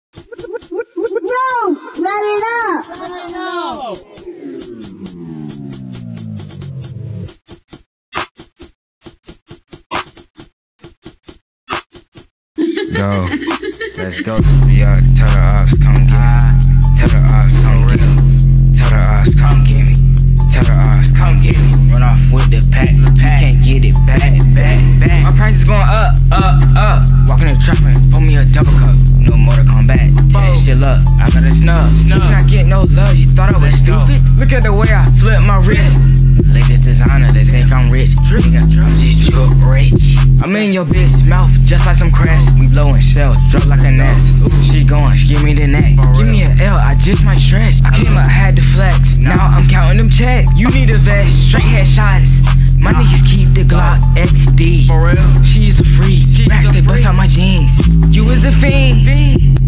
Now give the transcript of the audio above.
No! Run it up! No! Go, let's go. Yeah, tell the ops, come get me. Tell the ops, come get me. Tell the ops, come get me. Tell the ops, come get me. Run off with the pack, can't get it back. My price is going up. Walking the trap and pull me a double cup. No more to come back. Tear shit up, I got a snub. You not get no love, you thought I was stupid? Look at the way I flip my wrist. Latest designer, they think I'm rich. Nigga, just drip rich. I'm in your bitch mouth just like some crash. We blowing shells, drop like a nest. She going, she give me the neck. Give me an L, I just might stretch. I came up, had to flex. Now I'm counting them checks. You need a vest, straight headshots. My niggas keep the Glock XD. For real? She is a freak. Racks, they bust out my jeans. You is a fiend.